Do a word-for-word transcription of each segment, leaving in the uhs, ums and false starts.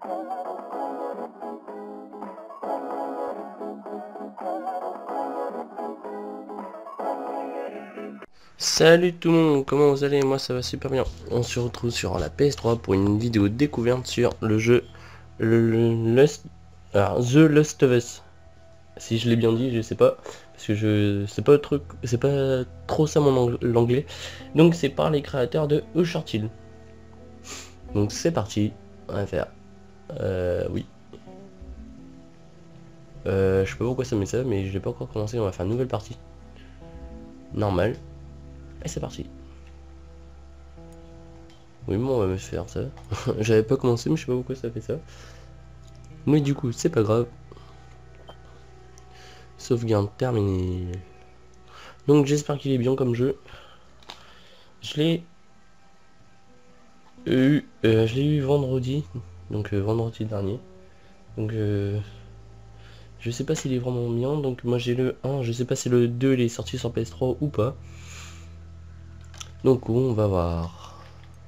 Salut tout le monde, comment vous allez? Moi ça va super bien. On se retrouve sur la P S trois pour une vidéo découverte sur le jeu le, le- Lust, alors, The Last of Us. Si je l'ai bien dit, je sais pas, parce que je c'est pas truc, c'est pas trop ça mon ang- l'anglais. Donc c'est par les créateurs de Uncharted. Donc c'est parti, on va faire. Euh, oui. Euh, je sais pas pourquoi ça met ça, mais j'ai pas encore commencé. On va faire une nouvelle partie. Normal. Et c'est parti. Oui, bon, on va me faire ça. J'avais pas commencé, mais je sais pas pourquoi ça fait ça. Mais du coup, c'est pas grave. Sauvegarde terminée. Donc j'espère qu'il est bien comme jeu. Je l'ai eu, euh, je l'ai eu vendredi, donc euh, vendredi dernier. Donc euh, je sais pas s'il est vraiment bien. Donc moi j'ai le un, je sais pas si le deux il est sorti sur P S trois ou pas. Donc on va voir.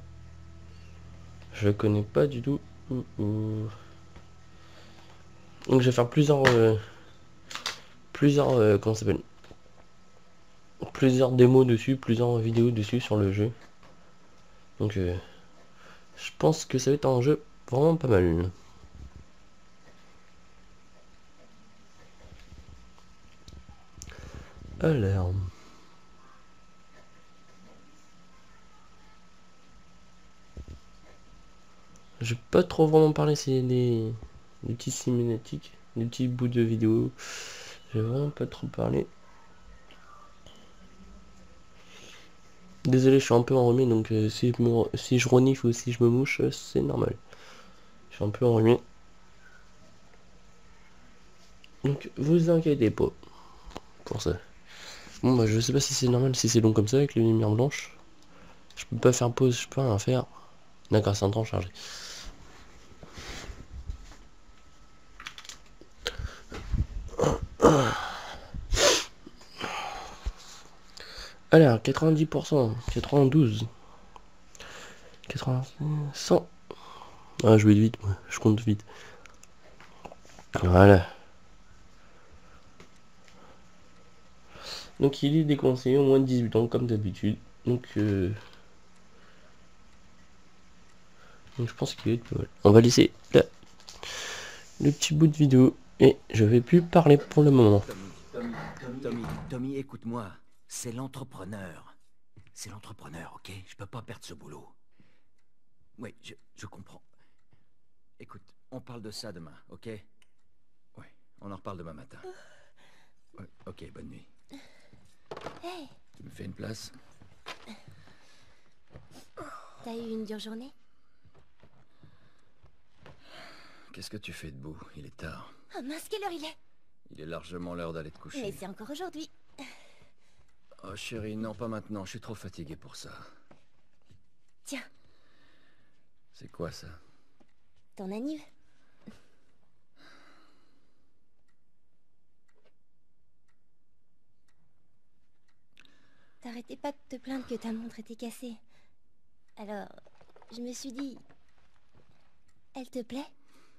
Je connais pas du tout. Ouh, ouh. Donc je vais faire plusieurs, euh, plusieurs, euh, comment ça s'appelle, plusieurs démos dessus, plusieurs vidéos dessus sur le jeu. Donc euh, je pense que ça va être un jeu vraiment pas mal. Alors, je vais pas trop vraiment parler, c'est des, des petits cinématiques, des petits bouts de vidéo. Je vais vraiment pas trop parler. Désolé, je suis un peu enrhumé, donc euh, si, je me, si je renifle ou si je me mouche, euh, c'est normal. Je suis un peu enrhumé. Donc vous inquiétez pas pour ça. Bon bah je sais pas si c'est normal, si c'est long comme ça avec les lumières blanches. Je peux pas faire pause, je peux rien faire. D'accord, c'est en train de charger. Alors, quatre-vingt-dix pour cent, quatre-vingt-douze, quatre-vingts, cent. Ah, je vais vite, moi. Je compte vite. Voilà. Donc il est déconseillé au moins de dix-huit ans, comme d'habitude. Donc, euh... Donc je pense qu'il est pas mal. On va laisser là, le petit bout de vidéo. Et je vais plus parler pour le moment. Tommy, Tommy, Tommy, écoute-moi. C'est l'entrepreneur. C'est l'entrepreneur, ok? Je peux pas perdre ce boulot. Oui, je, je comprends. Écoute, on parle de ça demain, ok? Oui, on en reparle demain matin. Ouais, ok, bonne nuit. Hey, Tu me fais une place? t'as eu une dure journée? Qu'est-ce que tu fais debout? Il est tard. Oh mince, quelle heure il est? Il est largement l'heure d'aller te coucher. Mais c'est encore aujourd'hui. Oh chérie, non, pas maintenant. Je suis trop fatigué pour ça. Tiens, C'est quoi ça? ton anniv. T'arrêtais pas de te plaindre que ta montre était cassée. Alors, je me suis dit... Elle te plaît?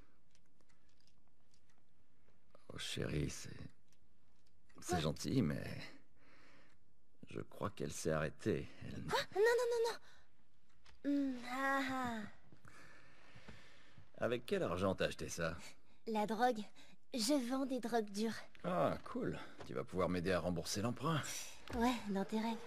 Oh chérie, c'est... Quoi? C'est gentil, mais... Je crois qu'elle s'est arrêtée. Elle... Ah, non, non, non, non. Hmm, ah, ah. Avec quel argent t'as acheté ça? La drogue. Je vends des drogues dures. Ah, cool. Tu vas pouvoir m'aider à rembourser l'emprunt. Ouais, dans tes rêves.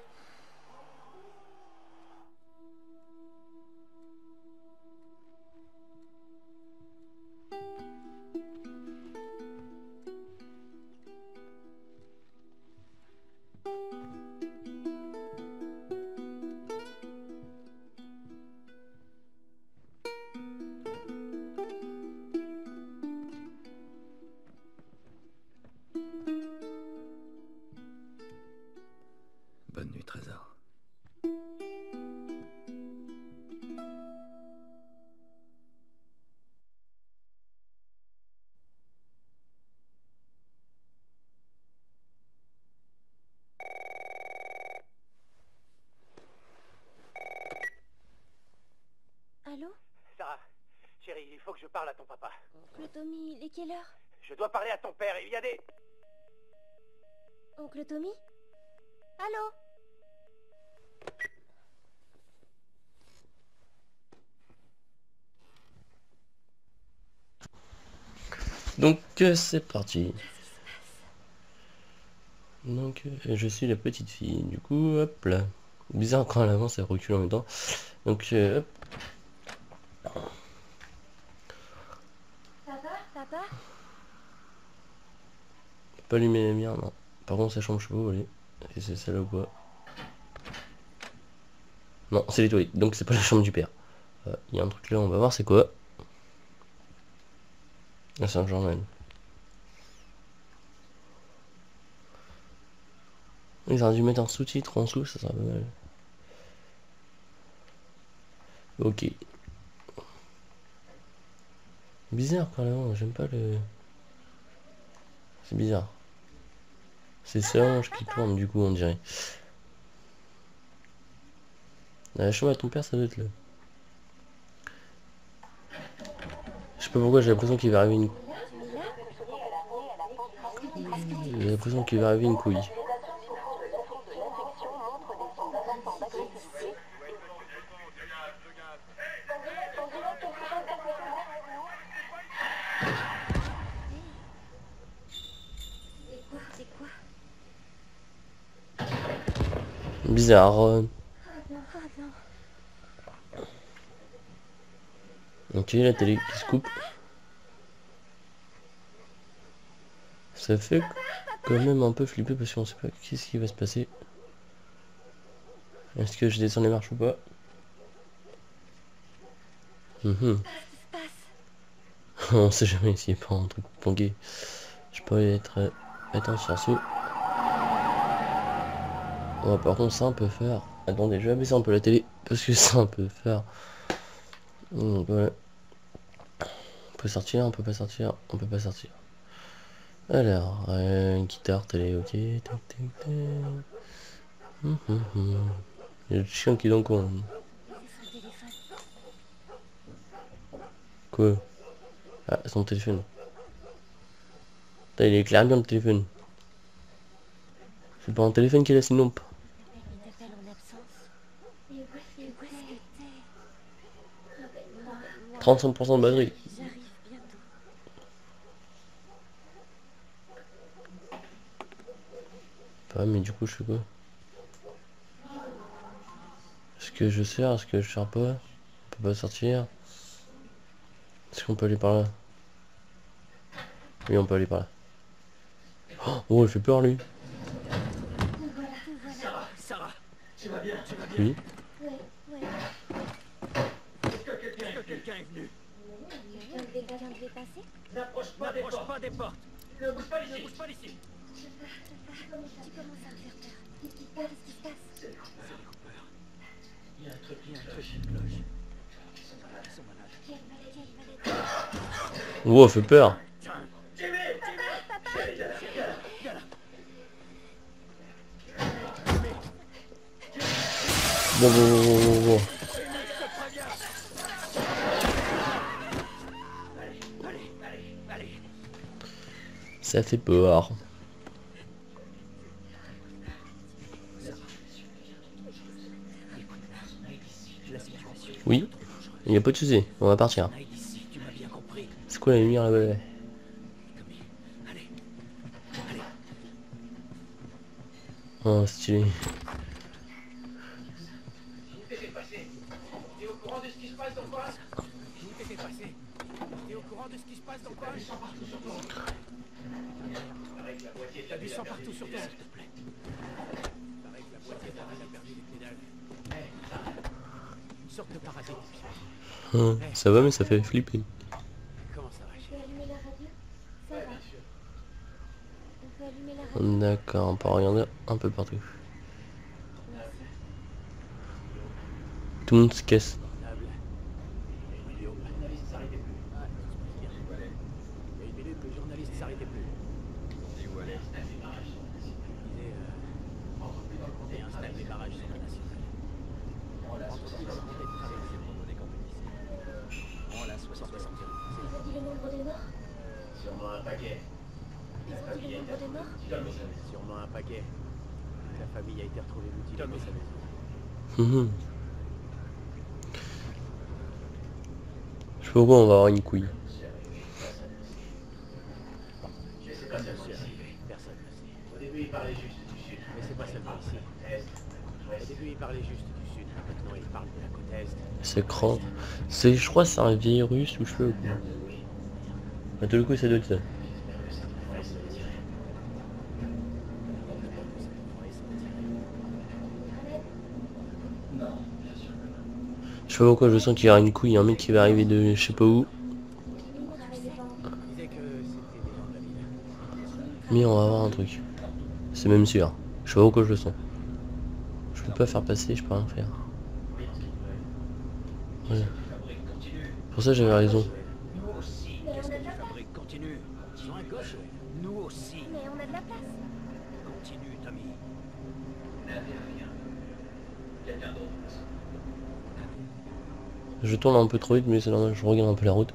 Bonne nuit, Trésor. Allô? Sarah, Chérie, il faut que je parle à ton papa. Oncle Tommy, il est quelle heure? Je dois parler à ton père, il y a des... Oncle Tommy? Allô? Donc euh, c'est parti. Donc euh, je suis la petite fille. Du coup, hop là. Bizarre quand elle avance, elle recule en même temps. Donc euh, hop. Papa? Papa? Pas allumer la lumière, non. Par contre, sa chambre chevaux, allez. Et c'est celle-là ou pas? Non, c'est les toilettes. Donc c'est pas la chambre du père. Il euh, y a un truc là, on va voir c'est quoi. Ah, c'est un journal. Ils auraient dû mettre un sous-titre en dessous, ça serait pas mal. Ok. Bizarre quand même, j'aime pas le... C'est bizarre. C'est sa hanche qui tourne du coup on dirait. La chambre à ton père ça doit être là. Je sais pas pourquoi j'ai l'impression qu'il va arriver une... J'ai l'impression qu'il va arriver une couille. Bizarre. Ok, la télé qui se coupe. Ça fait quand même un peu flipper parce qu'on sait pas qu'est-ce qui va se passer. Est-ce que je descends les marches ou pas? Mmh. On sait jamais s'il n'y a pas un truc planqué. Je peux être... Euh, attends, sursaut. Oh, par contre, ça on peut faire. Attendez, je vais abaisser un peu la télé parce que ça on peut faire. Donc voilà. On peut sortir, on peut pas sortir, on peut pas sortir. Alors, euh, une guitare, télé, ok. Tac, tac, tac. Hum, hum, hum. Il y a le chien qui est dans le coin. Quoi? Ah, son téléphone. Putain, il éclaire bien le téléphone. C'est pas un téléphone qui laisse une lampe. trente-cinq pour cent de batterie. Pas, mais du coup, je fais quoi? Est-ce que je sers? Est-ce que je sers pas? On peut pas sortir. Est-ce qu'on peut aller par là? Oui, on peut aller par là. Oh, il fait peur, lui. Sarah, Sarah, tu vas bien, tu vas bien. Oui. Ouais, ouais. Est-ce que quelqu'un est, quelqu'un est venu? Quelqu'un devait passer? N'approche pas des portes. pas des portes. Ne bouge pas d'ici. Ne bouge pas d'ici. Tu commences à me faire peur. Qu'est-ce qui se passe? Qu'est-ce qui se passe? C'est les coupeurs. Il y a un truc, il y a un truc qui cloche. Ils sont malades, ils sont malades. Quelle maladie? Oh, fait peur. Jimmy, Jimmy, papa, viens là, viens là. Bon, bon, bon, bon, bon, bon. Allez, allez, allez. Ça fait peur. Oui, il n'y a pas de soucis, on va partir. C'est quoi la lumière là-bas? Oh, stylé. T'es au courant de ce qui se passe dans le coin? Où t'étais passé? T'es au courant de ce qui se passe dans le coin? T'as du sang partout sur toi, s'il te plaît. Pareil que la moitié d'arrêt a perdu les pédales. Une sorte de parasite. Hum, ça va, mais ça fait flipper. Comment ça va, On peut chérie? allumer la radio? Ça va. On peut allumer la radio? D'accord, on peut regarder un peu partout. Tout le monde se casse. Le journaliste s'arrêtait plus. Il y a une minute, le journaliste s'arrêtait plus. Il est installe des barrages sur la nationale. Entreprise peut-être traversée pour donner compétition. On la soixante-six. dit le nombre de morts? Sûrement un paquet. Ils ont dit le nombre de morts? Sûrement un paquet. La famille a été retrouvée mutilée dans sa maison. Hum. Je sais pas pourquoi on va avoir une couille. Je sais pas seulement ici. Personne ne sait. Au début, il parlait juste du sud. Mais c'est pas seulement ici. Au début, il parlait juste du sud. Maintenant, il parle de la côte est. C'est cran. C'est, je crois, c'est un virus ou je sais pas quoi. À tout le coup, ça doit être ça. Je sais pas pourquoi je sens qu'il y aura une couille, un mec qui va arriver de je sais pas où. Mais on va avoir un truc. C'est même sûr. Je sais pas pourquoi je le sens. Je peux pas faire passer, je peux rien faire. Ouais. Pour ça j'avais raison. Mais on a de la place. Fabrique continue. Sur un gauche. Nous aussi. Mais on a de la place. Continue, Tommy. Je tourne un peu trop vite mais c'est normal, je regarde un peu la route.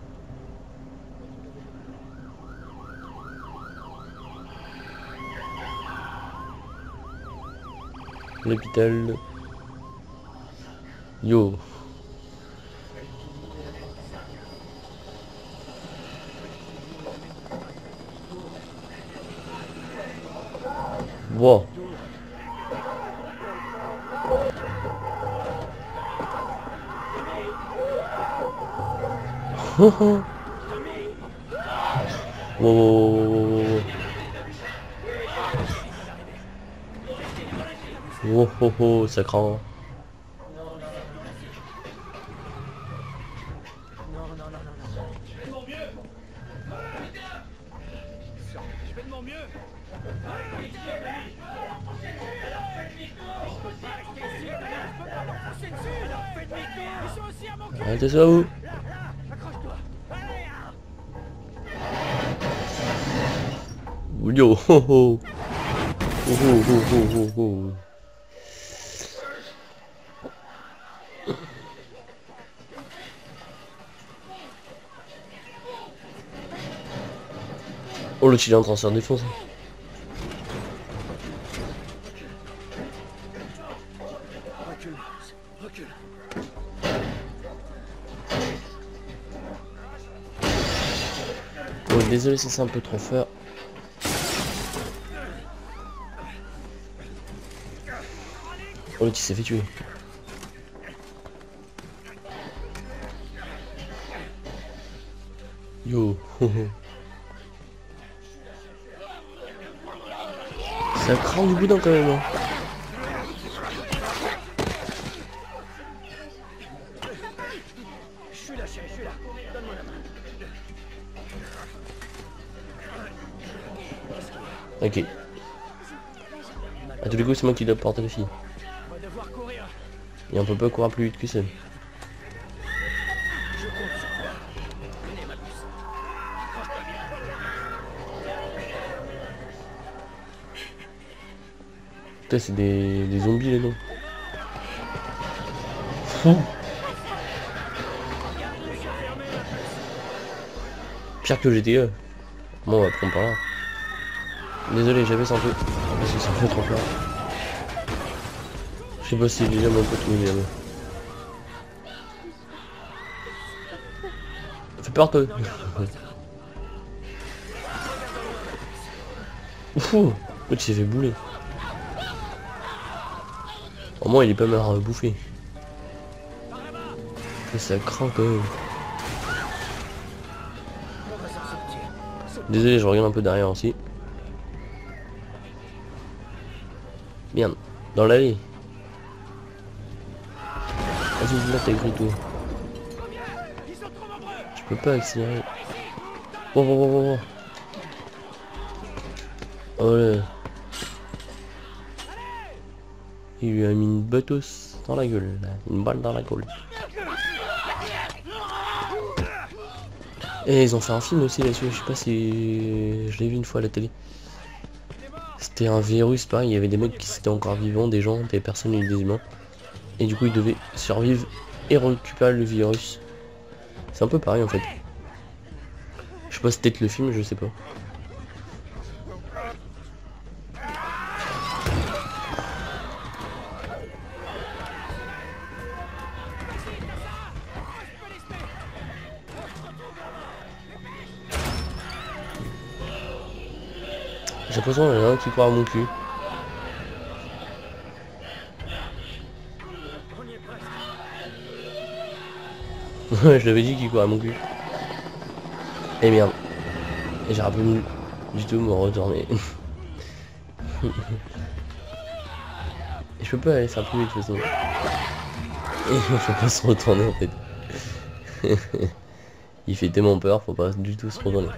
L'hôpital. Yo. Wow. Wow, wow, wow, wow, wow, wow, ça craint. Non, non, non, non, non. Je fais de mon mieux. Je fais de mon mieux. Arrêtez ça vous. Yo, ho ho. Oh, oh, oh, oh, oh. Oh, l'autre il est en train de se faire défoncer. Recule, recule. Oh, désolé si c'est un peu trop fort. Oh, l'autre il s'est fait tuer. Yo, ho, ho. Ça craint du boudin quand même. Hein. Je suis là, chérie, je suis là. Donne-moi la main. Ok. À tous les coups, c'est moi qui dois porter les filles. On va devoir courir. Et on peut pas courir plus vite que ça. Je compte sur toi. Venez, ma puce. Accroche-toi bien. Putain, c'est des, des zombies là-dedans. Fou. Pire que G T A. Bon, on va prendre par là. Désolé, j'avais un peu. Parce que ça me fait trop peur. Je sais pas si déjà mon pote mais là-bas. Fais peur toi. Ouh, l'autre s'est fait bouler. Au moins il est pas mal à bouffer. Et ça craint quand même. Désolé, je regarde un peu derrière aussi. Merde, dans l'allée. Vas-y, là t'as écrit tout. Je peux pas accélérer. Oh, oh, oh, oh. Oh là. Il lui a mis une batos dans la gueule, là. Une balle dans la gueule. Et ils ont fait un film aussi là-dessus, je sais pas si je l'ai vu une fois à la télé. C'était un virus, pareil, il y avait des mecs qui étaient encore vivants, des gens, des personnes et des humains. Et du coup ils devaient survivre et récupérer le virus. C'est un peu pareil en fait. sais pas, c'était peut-être le film, je sais pas. J'ai l'impression qu'il y en a un qui croit à mon cul. Ouais, je l'avais dit qu'il courait à mon cul. Et merde. Et j'ai rappelé du tout me retourner. Et je peux pas aller faire plus vite de toute façon. Et il faut pas se retourner en fait. Il fait tellement peur, faut pas du tout se retourner.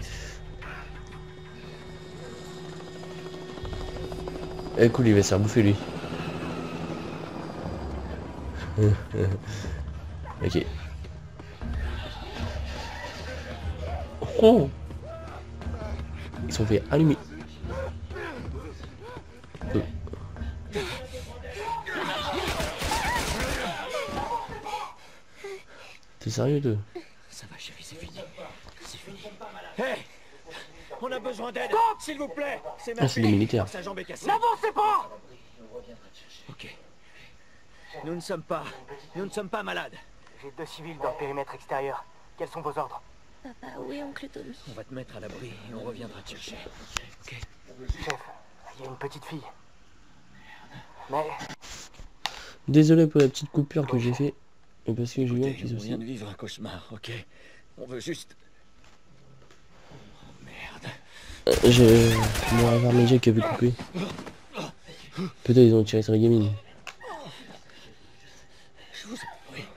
Eh cool, il va se faire bouffer lui. Ok. Oh, ils sont fait allumer. Euh. T'es sérieux toi? Ça va chérie, c'est fini. C'est fini. Hé hey, on a besoin d'aide, s'il vous plaît. C'est ma Ah, c'est des militaires. Sa jambe est cassée. N'avancez pas. Ok. Nous ne sommes pas... Nous ne sommes pas malades. J'ai deux civils dans le périmètre extérieur. Quels sont vos ordres? Papa, où est oncle Tommy? On va te mettre à l'abri et on reviendra te chercher. Ok. Chef, il y a une petite fille. Mais... Désolé pour la petite coupure que j'ai fait. Et parce que j'ai eu un petit On souci. vient de vivre un cauchemar, ok? On veut juste... Oh, merde. Euh, j'ai... Mon revers média qui avait coupé. Peut-être ils ont tiré sur les gamines. Je vous en prie.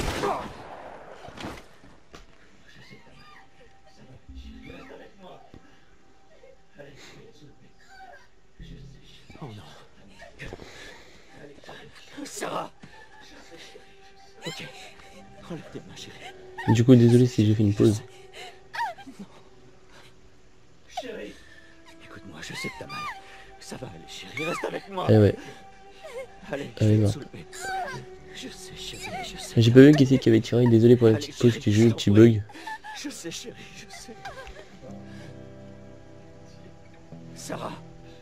Oh non. Sarah. Ok. Enlève tes mains, chérie. Du coup, désolé si j'ai fait une pause. Chérie. Écoute-moi, je sais que t'as mal. Ça va aller, chérie. Reste avec moi. Eh ouais. Allez, Ah, je vais bah. te soulever. Je sais, chérie, je sais. J'ai pas vu qui c'est qui avait tiré. Désolé pour la petite pause que j'ai eu, le petit bug. Je sais, chérie, je sais. Sarah.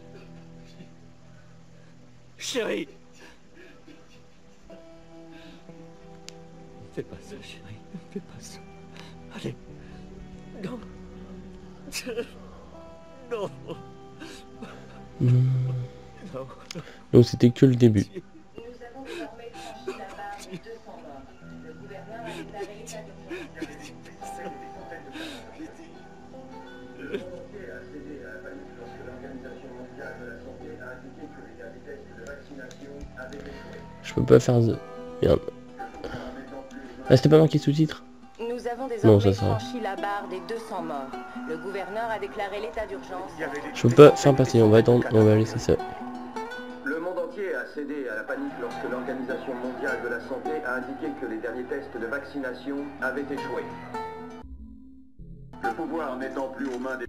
Chérie. Ne fais pas ça, chérie. Ne fais pas ça. Allez. Non. Non. Hmm. Non. Donc c'était que le début. Nous avons désormais franchi la barre des deux cents morts. Le gouverneur a déclaré l'état d'urgence. Je peux pas faire de... Merde. Ah, c'était pas marqué sous-titres? Nous avons Non, ça désormais sera. franchi la barre des deux cents morts. Le gouverneur a déclaré l'état d'urgence. Je peux pas faire passer, on va attendre, on va laisser ça. Le monde entier a cédé à la panique lorsque l'Organisation mondiale de la santé a indiqué que les derniers tests de vaccination avaient échoué. Le pouvoir n'étant plus aux mains des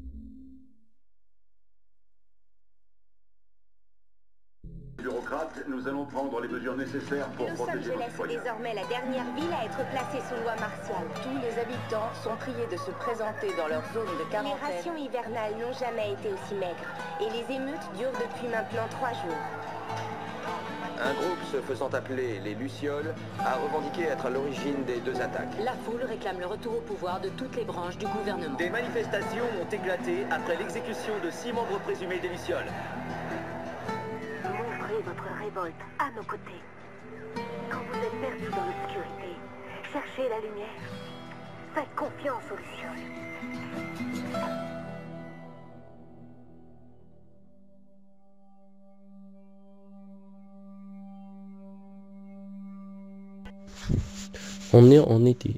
bureaucrates, nous allons prendre les mesures nécessaires pour Los protéger nos Angeles est citoyens. désormais la dernière ville à être placée sous loi martiale. Tous les habitants sont priés de se présenter dans leur zone de Les quarantaine. rations hivernales n'ont jamais été aussi maigres. Et les émeutes durent depuis maintenant trois jours. Un groupe se faisant appeler les Lucioles a revendiqué être à l'origine des deux attaques. La foule réclame le retour au pouvoir de toutes les branches du gouvernement. Des manifestations ont éclaté après l'exécution de six membres présumés des Lucioles. Montrez votre révolte à nos côtés. Quand vous êtes perdu dans l'obscurité, cherchez la lumière. Faites confiance aux Lucioles. On est en été.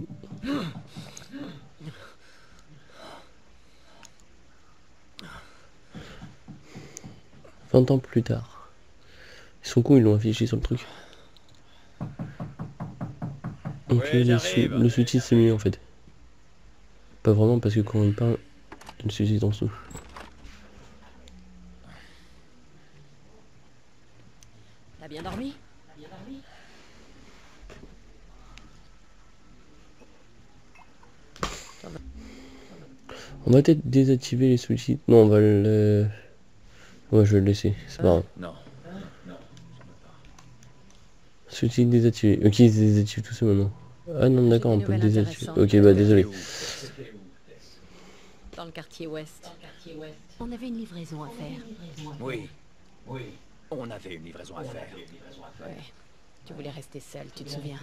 vingt ans plus tard. Ils sont cons, ils l'ont affiché sur le truc. Donc Ouais, le, sous- j'arrive. le sous-titre c'est mieux en fait. Pas vraiment parce que quand il parle, le sous-titre en dessous. T'as bien dormi? On va peut-être désactiver les sous-titres. Non, on va le... Ouais, je vais le laisser, c'est pas grave. Non. Sous-titres désactivés. Ok, ils se désactivent tout ça maintenant. Ah non, d'accord, on peut le désactiver. Ok, bah désolé. Dans le quartier ouest. On avait une livraison à faire. Oui. Oui. On avait une livraison à faire. Ouais. Tu voulais rester seul, tu te souviens?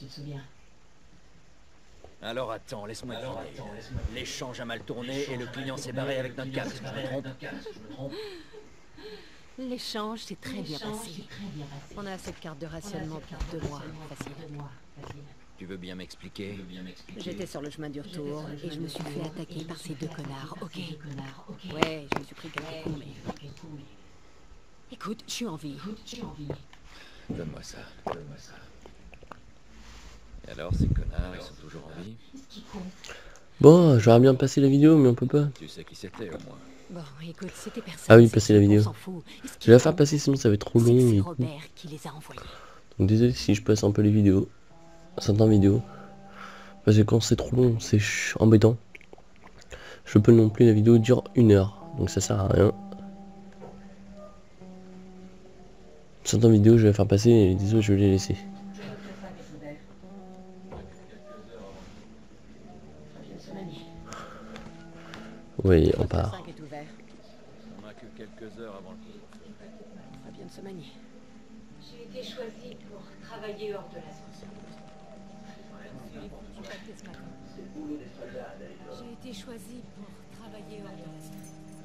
Alors attends, laisse-moi deviner. L'échange a mal tourné et le client s'est barré avec notre carte. Je me trompe? L'échange s'est très bien passé. On a assez de cartes de rationnement pour deux mois. Facile. Tu veux bien m'expliquer? J'étais sur le chemin du retour et je me suis fait attaquer par ces deux connards, ok? Ouais, je me suis pris quelques coups, mais... Écoute, je suis en vie. Donne-moi ça, donne-moi ça. Et alors, ces connards, ils sont toujours en vie? Bon, j'aurais bien passé la vidéo, mais on peut pas. Tu sais qui c'était, au moins? Bon, écoute, c'était personne. Ah oui, passer la vidéo. On s'en fout. Je vais la faire passer, sinon ça va être trop long. C'est Et... Robert qui les a envoyés. Donc désolé si je passe un peu les vidéos. Certaines vidéos. Parce que quand c'est trop long, c'est embêtant. Je peux non plus, la vidéo dure une heure. Donc ça sert à rien. Certaines vidéos, je vais la faire passer et les autres, je vais les laisser. Oui, on part. On a que quelques heures avant le couvre-feu. Ça vient de se manier. J'ai été choisie pour travailler hors de la zone. J'ai été choisie pour travailler hors de la zone.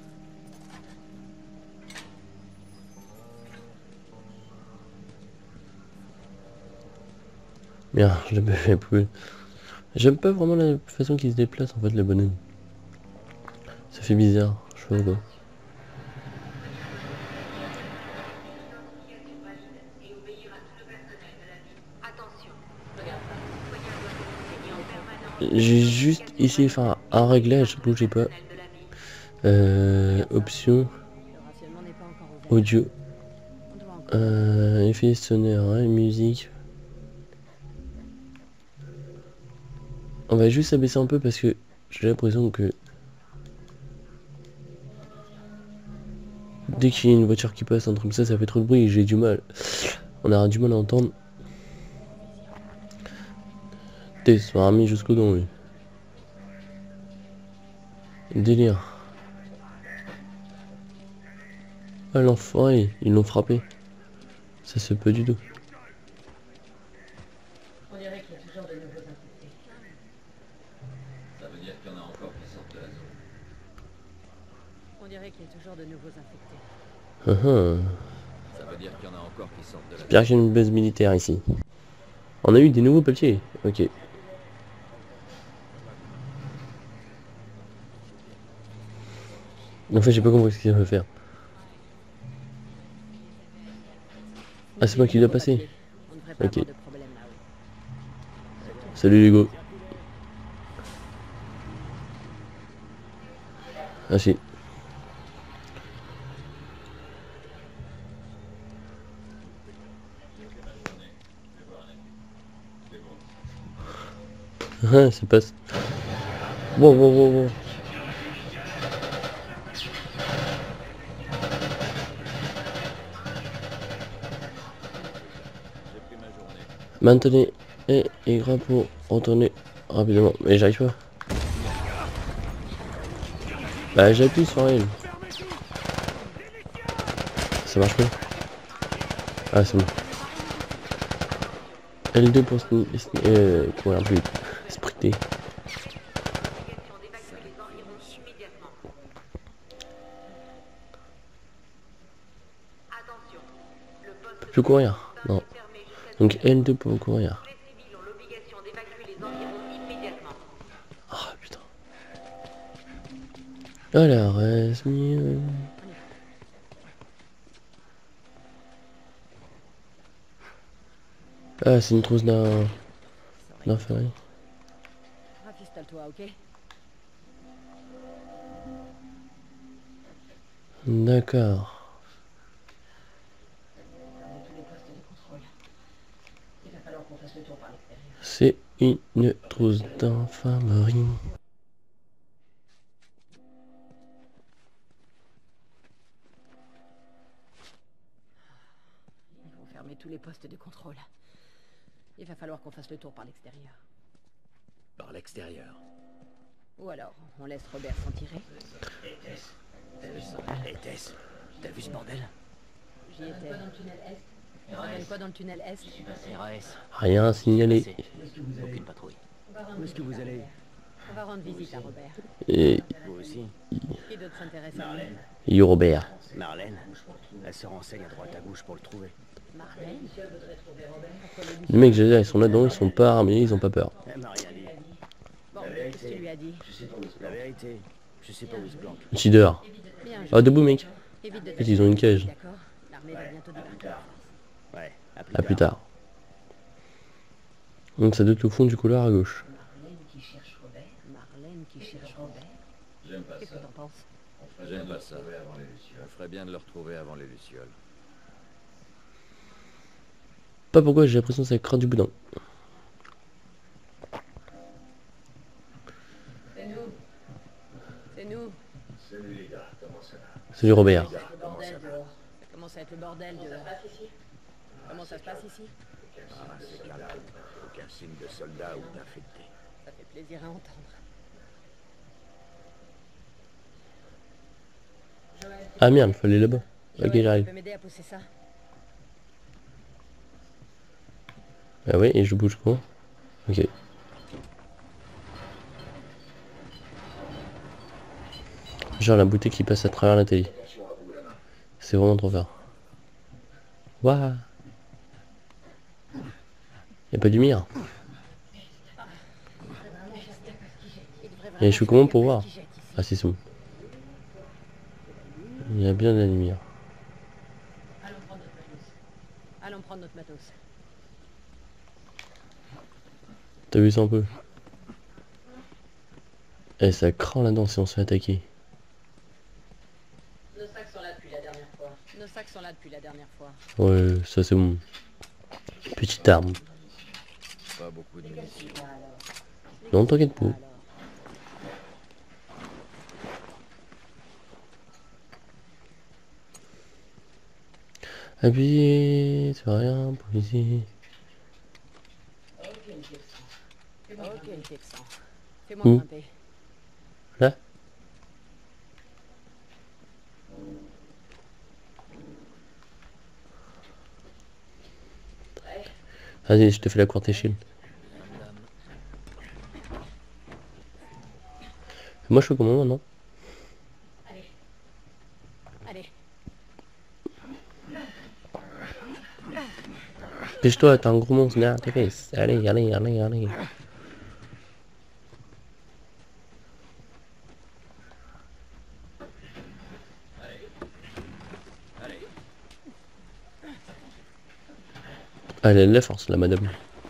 Bien, je l'ai fait plus. J'aime pas vraiment la façon qu'il se déplace en fait, le bonhomme. Ça fait bizarre, je sais pas. J'ai juste essayé de faire un réglage, bougez pas. Euh, option. Audio. Euh, effet sonore, hein, musique. On va juste abaisser un peu parce que j'ai l'impression que dès qu'il y a une voiture qui passe, un truc comme ça, ça fait trop de bruit et j'ai du mal. On aura du mal à entendre. T'es sera mis jusqu'au don, lui. Délire. Ah l'enfoiré, ils l'ont frappé. Ça se peut du tout. On dirait qu'il y a toujours de nouveaux infectés. Ça veut dire qu'il y en a encore qui sortent de la zone. On dirait qu'il y a toujours de nouveaux infectés. Uh -huh. Ça veut dire qu'il y en a encore qui sortent de la zone. J'espère qu'il y a une base militaire ici. On a eu des nouveaux papiers. Ok. En fait, j'ai pas compris ce qu'il veut faire. Ah, c'est moi qui dois passer. Ok. Salut les gars. Ah si. Ah, ça passe. Wow, wow, wow, wow. Maintenez et Y pour retourner rapidement. Mais j'arrive pas. Bah j'appuie sur elle. Ça marche pas. Ah c'est bon. L deux pour euh, courir plus vite. Sprinter. Je peux courir. Non. Donc L deux pour courir. Ah putain. Alors, reste mieux. Ah, c'est une trousse d'un... d'infirmerie. Rafistole-toi, ok? D'accord. C'est une trousse d'infirmerie. tous les postes de contrôle. Il va falloir qu'on fasse le tour par l'extérieur. Par l'extérieur. Ou alors, on laisse Robert s'en tirer. Hey Tess, t'as vu ce bordel? J'y étais. Ça donne quoi dans le tunnel Est? R A S. Rien à signaler. Aucune patrouille. Où est-ce que vous allez? On va rendre visite à Robert. Et... Vous aussi? Qui d'autre s'intéresse à lui? Yo Robert. Marlène. Elle se renseigne à droite à gauche pour le trouver. Marlène? Les mecs, j'ai dit, ils sont là-dedans, ils sont pas armés, ils ont pas peur. Elle m'a rien dit. Bon, qu'est-ce que tu lui as dit? La vérité, je sais pas où il se planque. Cheater. Bien joué. Ah, debout, mec. Évite de En fait, ils ont une cage. D'accord. L'armée va bientôt débarquer. Ouais, à plus À plus tard. tard. Donc ça doit être au fond du couloir à gauche. Marlène qui cherche Robert. Marlène qui cherche Robert. Qu'est-ce que t'en penses? J'aime pas ça. On ferait bien de le retrouver avant les Lucioles. Pas pourquoi j'ai l'impression que ça craint du boudin. C'est nous. C'est nous. Salut les gars, comment ça va? Salut Robert. Ça commence à être le bordel dehors. Comment ça se passe ici? Ah, c'est calme. Aucun signe de soldats ou d'infectés. Ça fait plaisir à entendre. Ah merde, fallait là-bas. Ok, Joël, j'arrive. tu peux m'aider à pousser ça? Ah ouais, et je bouge quoi? Ok. Genre la bouteille qui passe à travers la télé. C'est vraiment trop fort. Waouh. Y'a pas de lumière. Et je suis comment pour voir? Ah c'est bon. Il y a bien de la lumière. Allons prendre notre matos. Allons prendre notre matos. T'as vu ça un peu? Eh, ça craint là-dedans si on se fait attaquer. Nos sacs sont là depuis la dernière fois. Nos sacs sont là depuis la dernière fois. Ouais, ça c'est bon. Petite arme. Pas beaucoup de munitions. Non, t'inquiète pas. Appuyez sur rien pour ici. Ok, Texan. Fais-moi Où? grimper. Là? Vas-y, je te fais la courte échelle. Moi je fais comment maintenant? Allez. Allez. Pêche-toi, t'as un gros monstre derrière tes fesses. Allez, allez, allez, allez. Elle a de la force, la madame.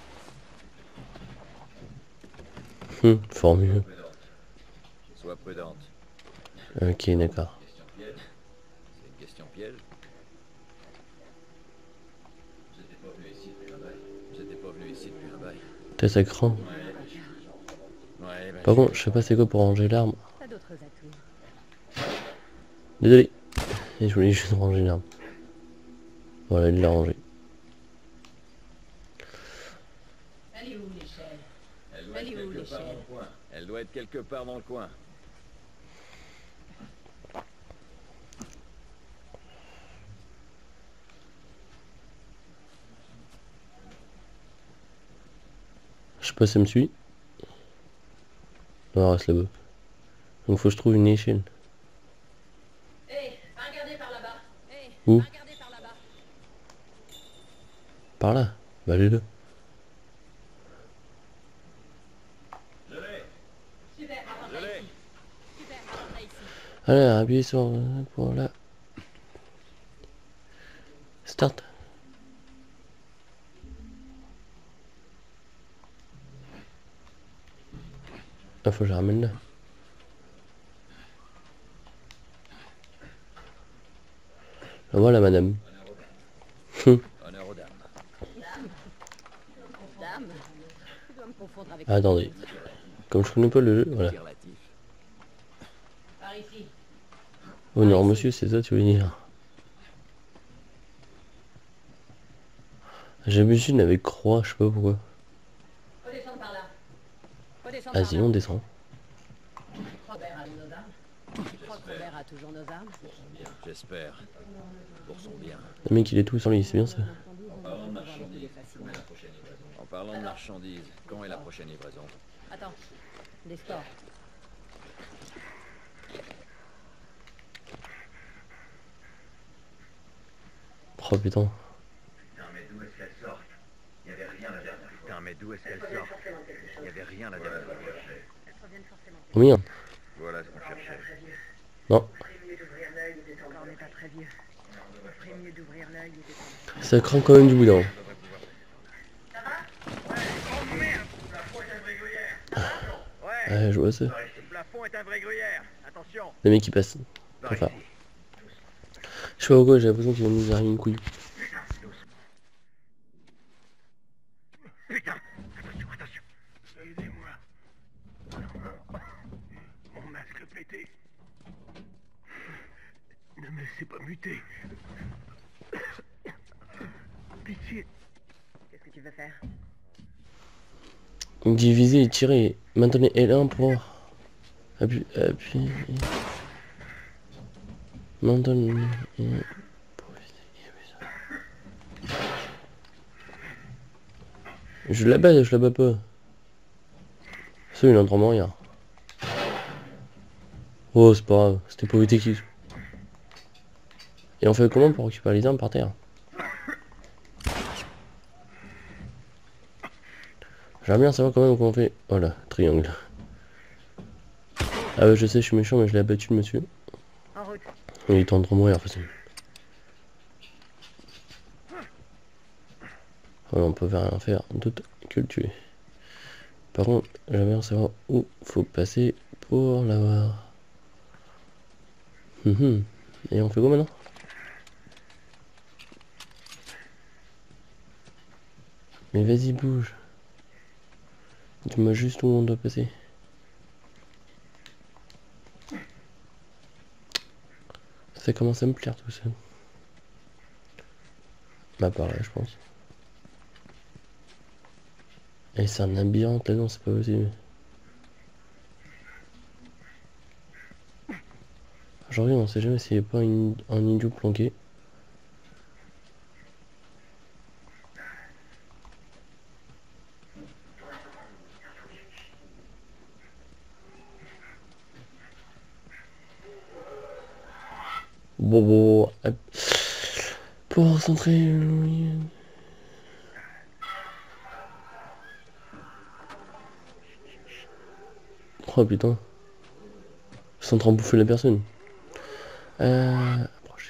Hum, formule. Sois prudente. Ok, d'accord. C'est une question piège. J'étais pas venu ici depuis un bail. J'étais pas venu ici depuis un bail. T'as ça craint. Ouais, bah, Par contre, je sais pas c'est quoi pour ranger l'arme. T'as d'autres atouts. Désolé. Et je voulais juste ranger l'arme. Voilà, il l'a rangé. Elle est où l'échelle? Elle doit Elle être est où, quelque part l'échelle? dans le coin. Elle doit être quelque part dans le coin. Je sais pas si elle me suit. Non, reste là-bas. Donc faut que je trouve une échelle. Hé, va regarder par là-bas. Hé, Où? va regarder par là-bas. Par là. Bah allez là. Super, apporte là ici. Super, apporte là ici. Allez, appuyez sur euh, pour là. Start. Ah, faut que je la ramène là. Ah, voilà madame. Honneur aux dames. Dame, tu dois me confondre avec... Attendez. Comme je connais pas le jeu, voilà. Par ici. Oh non, monsieur, c'est ça tu veux dire. J'ai l'habitude avec croix, je sais pas pourquoi. Faut descendre par là. Faut descendre Vas-y, on descend. Robert a nos armes. Tu crois que Robert a toujours nos armes? J'espère. Pour son bien. Le mec il est tout sur lui, c'est bien ça. En parlant de marchandises, quand est la prochaine livraison? En parlant de marchandises, quand est la prochaine livraison? Attends, des scores. Oh putain. Putain, mais d'où est-ce qu'elle sort? Il n'y avait rien la dernière fois. Putain, mais d'où est-ce qu'elle sort? Il n'y avait rien la dernière fois. Oh merde. Voilà ce qu'on cherchait. Non. On n'est pas très vieux. On ferait mieux d'ouvrir l'œil et d'étendre. Ça craint quand même du boudin. Ouais, je vois ça. Le plafond est un vrai gruyère. Attention. Le mec qui passe. Enfin. Je sais pas pourquoi j'ai l'impression qu'il va nous arriver une couille. Putain, attention, attention. Aidez-moi. Mon masque pété. Ne me laissez pas muter. Pitié. Qu'est-ce que tu veux faire? Diviser et tirer. Maintenez L un pour appuyer. Appuyer. Maintenez. Je la bats, je la bats pas. Ça, il entend rien. Oh, c'est pas grave, c'était pour éviter qu'il. Et on fait comment pour récupérer les armes par terre? J'aimerais bien savoir quand même comment on fait. Voilà, triangle. Ah ouais, je sais, je suis méchant, mais je l'ai abattu le monsieur. En route. Il est en train de mourir, façon. Voilà, on peut rien faire d'autre que le tuer. Par contre, j'aimerais bien savoir où faut passer pour l'avoir. Hum, et on fait quoi maintenant? Mais vas-y, bouge. Dis-moi juste où on doit passer. Ça commence à me plaire tout ça. Bah par là je pense. Et c'est un labyrinthe là-dedans, c'est pas possible. Aujourd'hui on sait jamais s'il n'y a pas une, un idiot planqué. Bon, bon, hop. Pour centrer. Oh putain. Je suis en train de bouffer la personne. Euh.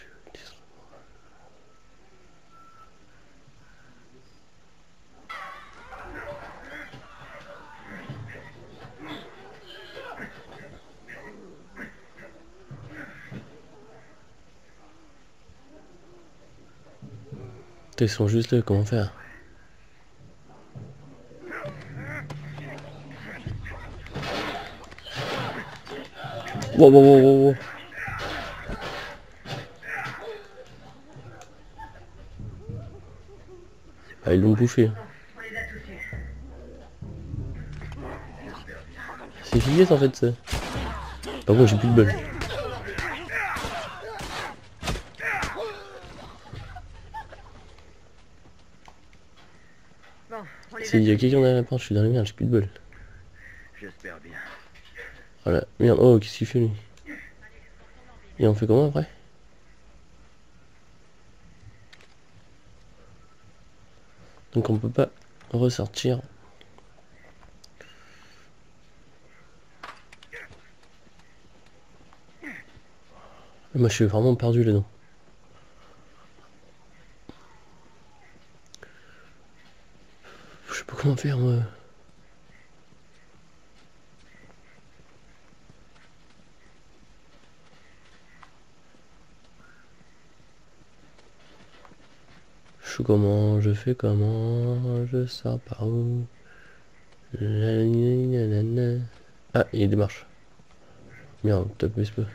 Ils sont juste là, comment faire? Wow, wow, wow, wow, wow. Ah, ils l'ont bouffé. C'est efficace en fait ça. Par contre j'ai plus de bol. S'il y a quelqu'un derrière la porte, je suis dans la merde, j'ai plus de bol. J'espère bien. Voilà, merde, oh qu'est-ce qu'il fait lui? Et on fait comment après? Donc on peut pas ressortir. Moi je suis vraiment perdu là-dedans. Je sais pas comment faire moi. Je fais comment, je fais comment, je sors par où? Ah, il y a des marches. Merde, top, mais pas.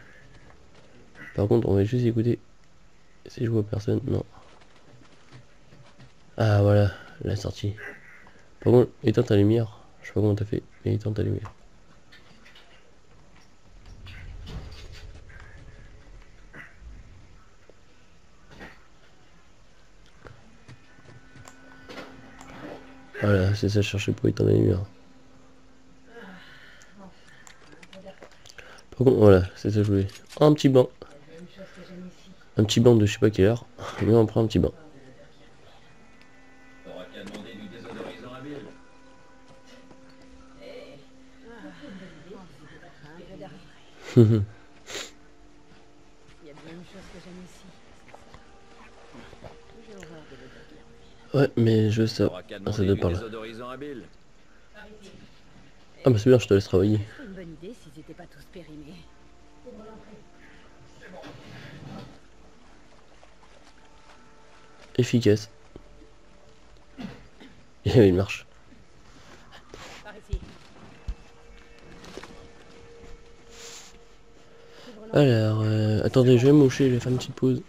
Par contre, on va juste écouter si je vois personne. Non. Ah voilà, la sortie. Par contre, éteins ta lumière. Je sais pas comment t'as fait, mais éteins ta lumière. Voilà, c'est ça, je cherchais pour éteindre la lumière. Par contre, voilà, c'est ça que je voulais. Un petit banc. Un petit banc de je sais pas quelle heure. Mais on prend un petit banc. T'auras qu'à demander du désodorisant à Bill. Il y a bien une chose que j'aime ici. J'ai horreur de l'odeur qui revient. Ouais, mais je veux ça. T'auras qu'à Ah, ça demander doit du par là. désodorisant à Bill. Ah bah c'est bien, je te laisse travailler. C'est une bonne idée s'ils étaient pas tous périmés. Efficace. Il y avait une marche. Par ici. Alors, euh, attendez, je vais me moucher, je vais faire une petite pause.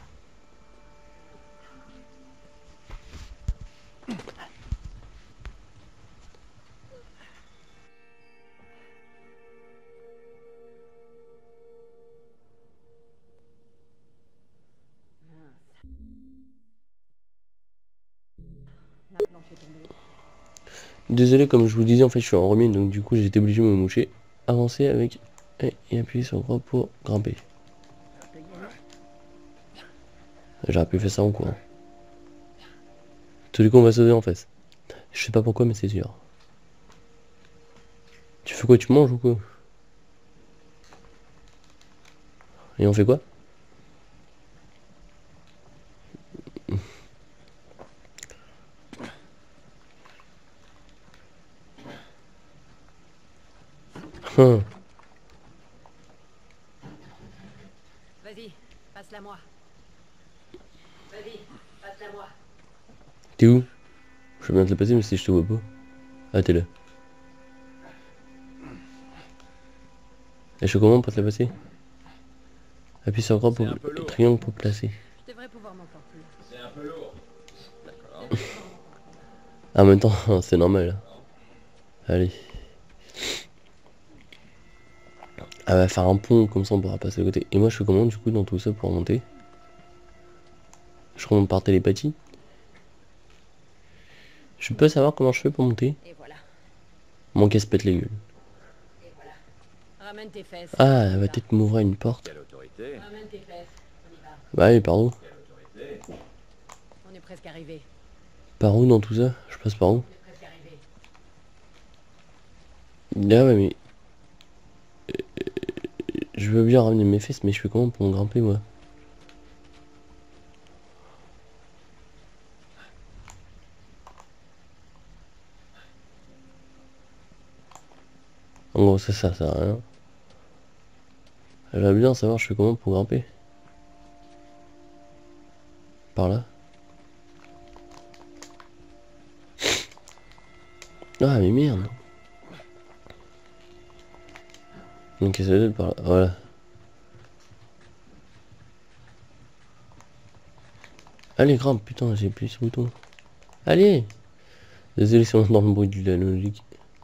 Désolé, comme je vous disais, en fait, je suis en remise, donc du coup, j'ai été obligé de me moucher. Avancer avec et, et appuyer sur croix pour grimper. J'aurais pu faire ça en courant. Tous les coups, on va sauter en face. Je sais pas pourquoi, mais c'est sûr. Tu fais quoi? Tu manges ou quoi? Et on fait quoi? Hum. Vas-y, passe-la moi. Vas-y, passe-la moi. T'es où? Je veux bien te la passer, mais si je te vois pas. Ah, t'es là. Et je fais comment pour te la passer? Appuie sur croix pour et triangle pour placer. Je devrais pouvoir m'en porter. C'est un peu lourd. D'accord. Ah, en même temps, c'est normal. Allez. Elle va faire un pont, comme ça on pourra passer à côté. Et moi je fais comment du coup dans tout ça pour remonter? Je remonte par télépathie. Je peux savoir comment je fais pour monter? Et voilà. Mon casse pète les gueules. Et voilà. Ramène tes fesses. Ah, elle va peut-être m'ouvrir une porte. Quelle autorité? Ramène tes fesses. On y va. Bah oui, par où? Quelle autorité? On est presque arrivé. Par où dans tout ça? Je passe par où? On est presque arrivé. Ah ouais mais... Je veux bien ramener mes fesses, mais je fais comment pour me grimper moi? En gros c'est ça, ça sert à rien. J'aimerais bien savoir je fais comment pour grimper. Par là. Ah mais merde. Donc ça doit être par là, voilà. Allez grimpe, putain j'ai appuyé sur le bouton. Allez. Désolé si on entend le bruit de la logique.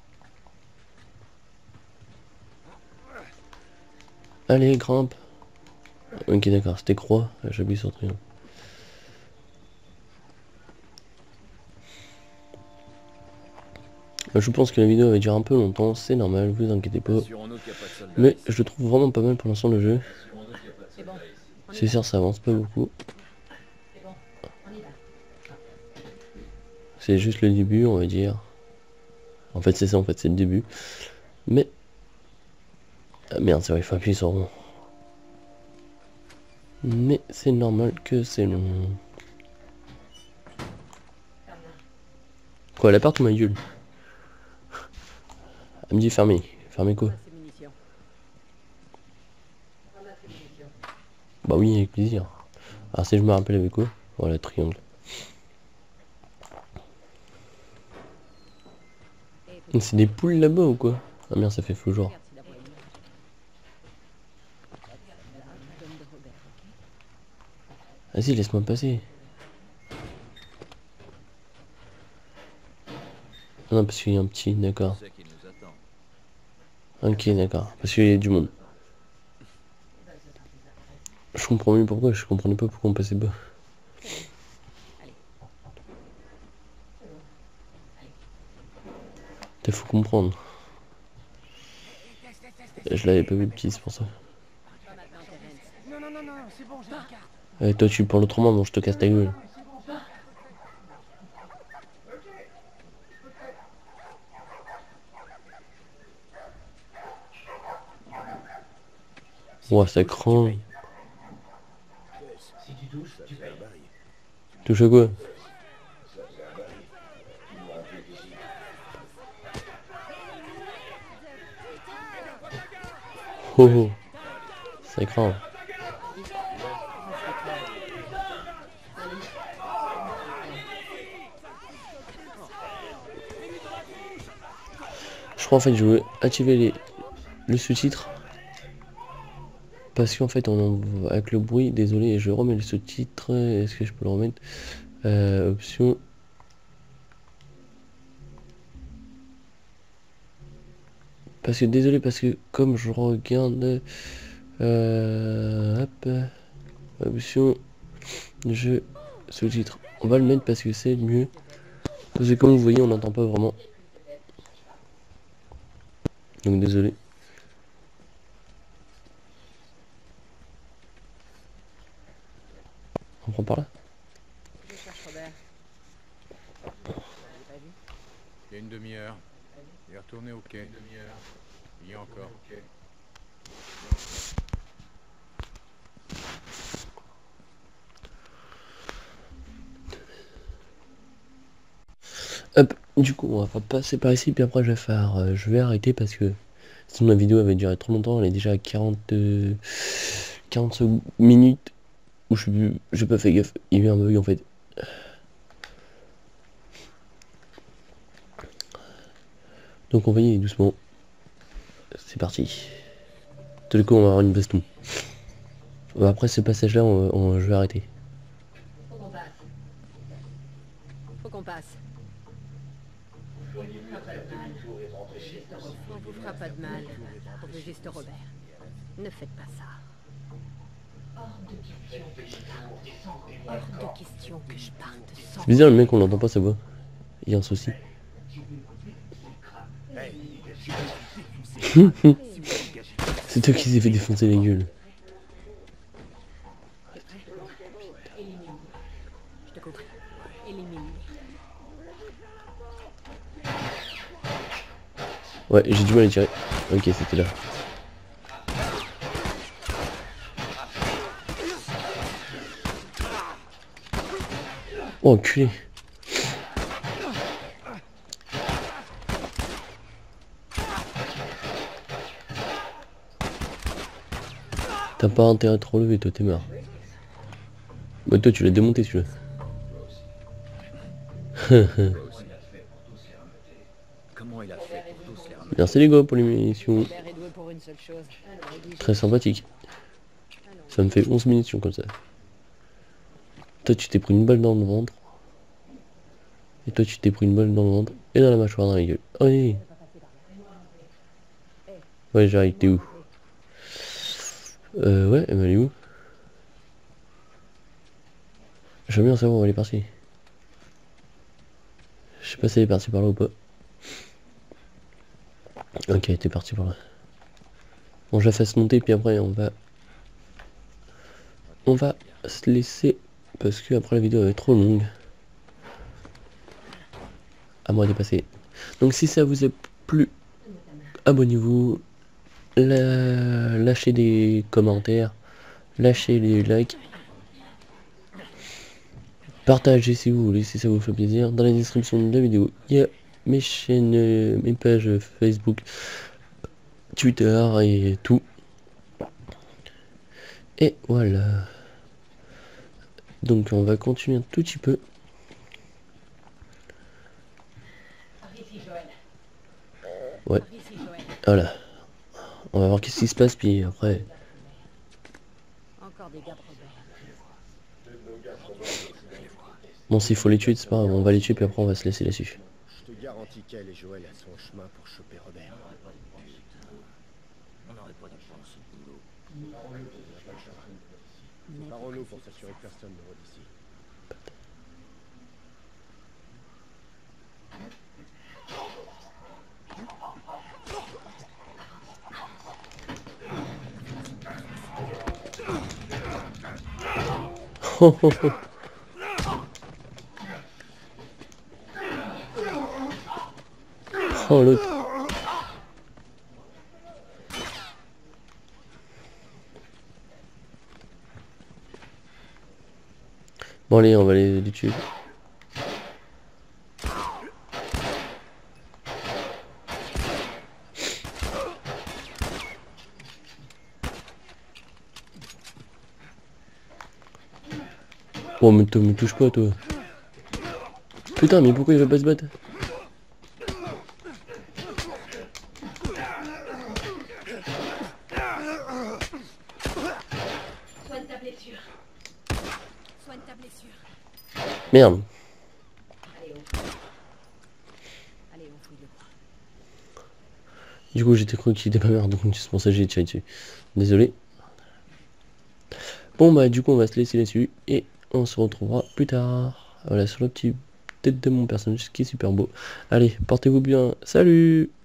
Allez grimpe. Ok d'accord, c'était croix, j'appuie sur triangle. Je pense que la vidéo va durer un peu longtemps, c'est normal, vous inquiétez pas. Mais je le trouve vraiment pas mal pour l'instant le jeu. C'est sûr ça avance pas beaucoup. C'est juste le début on va dire. En fait c'est ça en fait, c'est le début. Mais... Ah, merde c'est vrai, il faut appuyer sur rond. Mais c'est normal que c'est long. Quoi, la porte ou ma gueule? Elle me dit fermez. Fermez quoi? Bah oui, avec plaisir. Alors si je me rappelle avec quoi? Voilà, triangle. C'est des poules là-bas ou quoi? Ah merde, ça fait faux jour. Vas-y, laisse-moi passer. Non, parce qu'il y a un petit, d'accord. Ok, d'accord. Parce qu'il y a du monde. Je comprends mieux pourquoi, je comprenais pas pourquoi on passait bas. Il faut comprendre. Je l'avais pas vu petit, c'est pour ça. Non, non, non, non, c'est bon, j'ai la carte. Et toi tu parles autrement, bon je te casse ta gueule. Ouah, ça craint. Si tu touches, tu payes. Touche à quoi? Oh oh. Ça craint. Je crois en fait je veux activer les le sous-titre. Parce qu'en fait on en... avec le bruit, désolé, je remets le sous-titre. Est-ce que je peux le remettre? euh, Option. Parce que désolé, parce que comme je regarde euh, hop, option je sous-titre. On va le mettre parce que c'est mieux. Parce que comme vous voyez on n'entend pas vraiment. Donc désolé. On prend par là. Je cherche Robert. Il y a une demi-heure. Il est retourné au quai. Une demi-heure. Il y a encore. Hop, du coup on va passer par ici puis après je vais faire euh, je vais arrêter parce que sinon la vidéo avait duré trop longtemps, elle est déjà à quarante euh, quarante minutes où je suis j'ai pas fait gaffe, il y a eu un bug en fait. Donc on va y aller doucement. C'est parti. Tout le coup on va avoir une baston. Après ce passage là on, on, je vais arrêter. Faut qu'on passe. Faut qu'on passe. On vous fera pas de mal. On veut juste Robert. Ne faites pas ça. Hors de question que je parte sans... C'est bizarre le mec on l'entend pas sa voix. Il y a un souci. C'est toi qui s'est fait défoncer la gueule. Je te compris. Élimine. Ouais, j'ai du mal à tirer. Ok, c'était là. Oh, enculé. T'as pas intérêt à te relever, toi, t'es mort. Bah, toi, tu l'as démonté, celui-là. Comment il a fait pour tous les ramener? Merci les gars pour les munitions. Robert est doué pour une seule chose. Très sympathique. Ça me fait onze munitions comme ça. Toi, tu t'es pris une balle dans le ventre. Et toi, tu t'es pris une balle dans le ventre. Et dans la mâchoire, dans la gueule. Oh, oui. Ouais, j'arrive, t'es où? Euh, ouais, elle est où? J'aime bien savoir où elle est partie. Je sais pas si elle est partie par là ou pas. Ok, elle était partie par là. Bon, je la fasse monter, puis après, on va... On va se laisser... Parce que après la vidéo est trop longue. À moi de passer. Donc si ça vous a plu, abonnez-vous. La... Lâchez des commentaires. Lâchez les likes. Partagez si vous voulez, si ça vous fait plaisir. Dans la description de la vidéo, il y a mes chaînes, euh, mes pages Facebook, Twitter et tout. Et voilà. Donc on va continuer un tout petit peu. Ouais. Voilà. On va voir qu'est-ce qui se passe puis après. Encore des gars Robert. Bon, s'il faut les tuer, c'est pas grave, on va les tuer puis après on va se laisser là-dessus. Je te garantis Tikel et Joël à son chemin pour choper Robert. On n'aurait pas dû prendre ce boulot. Séparons-nous pour s'assurer que personne ne rôde ici. Oh, oh, oh. Oh l'autre. Bon allez, on va les, les tuer. Oh mais toi, me touche pas toi. Putain mais pourquoi il veut pas se battre? Soigne ta blessure. Soigne ta blessure. Merde. Allez, on... Allez, on fouille le coin. Du coup j'étais cru qu'il était pas merde, donc c'est pour ça que j'ai tiré dessus. Désolé. Bon bah du coup on va se laisser là-dessus et on se retrouvera plus tard. Voilà sur la petite tête de mon personnage qui est super beau. Allez, portez-vous bien. Salut!